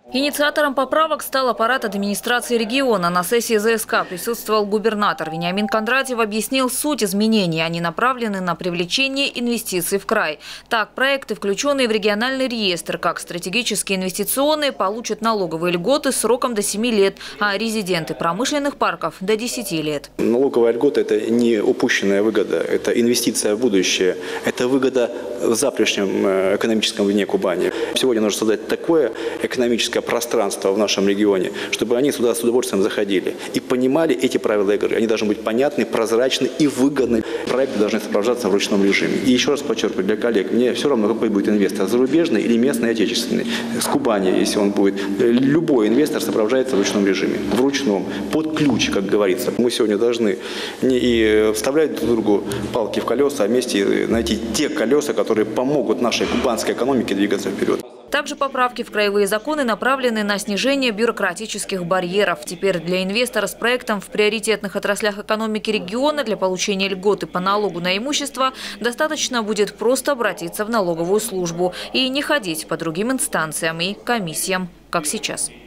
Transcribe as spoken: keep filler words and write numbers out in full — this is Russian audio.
Инициатором поправок стал аппарат администрации региона. На сессии зэ эс ка присутствовал губернатор. Вениамин Кондратьев объяснил суть изменений. Они направлены на привлечение инвестиций в край. Так, проекты, включенные в региональный реестр, как стратегические инвестиционные, получат налоговые льготы сроком до семи лет, а резиденты промышленных парков – до десяти лет. Налоговая льгота – это не упущенная выгода, это инвестиция в будущее, это выгода в завтрашнем экономическом дне Кубани. Сегодня нужно создать такое экономическое пространство в нашем регионе, чтобы они сюда с удовольствием заходили и понимали эти правила игры. Они должны быть понятны, прозрачны и выгодны. Проекты должны сопровождаться в ручном режиме. И еще раз подчеркиваю для коллег, мне все равно, какой будет инвестор, зарубежный или местный, отечественный. С Кубани, если он будет, любой инвестор сопровождается в ручном режиме. В ручном, под ключ, как говорится. Мы сегодня должны не и вставлять друг другу палки в колеса, а вместе найти те колеса, которые помогут нашей кубанской экономике двигаться вперед. Также поправки в краевые законы направлены на снижение бюрократических барьеров. Теперь для инвестора с проектом в приоритетных отраслях экономики региона для получения льготы по налогу на имущество достаточно будет просто обратиться в налоговую службу и не ходить по другим инстанциям и комиссиям, как сейчас.